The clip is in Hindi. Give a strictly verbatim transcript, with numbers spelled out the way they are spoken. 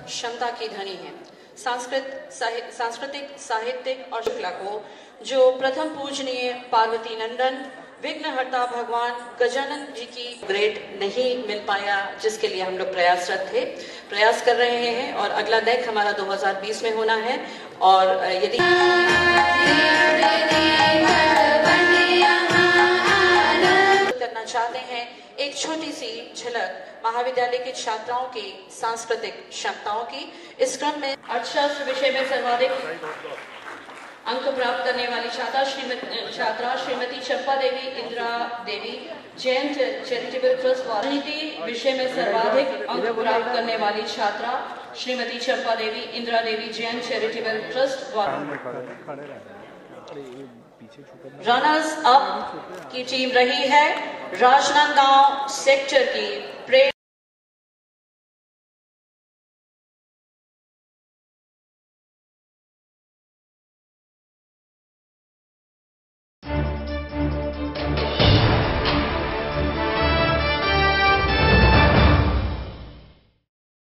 क्षमता की धनी है। सांस्कृत सांस्कृतिक साहित्यिक और शिक्षा को जो प्रथम पूजनीय पार्वती नंदन विघ्नहर्ता भगवान गजानन जी की ग्रेड नहीं मिल पाया, जिसके लिए हम लोग प्रयासरत थे, प्रयास कर रहे हैं और अगला डेक हमारा दो हज़ार बीस में होना है। और यदि करना चाहते हैं एक छोटी सी झलक महाविद्यालय की छात्राओं की सांस्कृतिक क्षमताओं की, इस क्रम में अर्थशास्त्र विषय में सर्वाधिक अंक प्राप्त करने वाली छात्रा श्रीमती छात्रा श्रीमती चंपा देवी इंदिरा देवी जैन चैरिटेबल ट्रस्ट राजनीति विषय में सर्वाधिक अंक प्राप्त करने वाली छात्रा श्रीमती चंपा देवी इंदिरा देवी जैन चैरिटेबल ट्रस्ट द्वारा रनर्स अप की टीम रही है राजनांदगांव सेक्टर की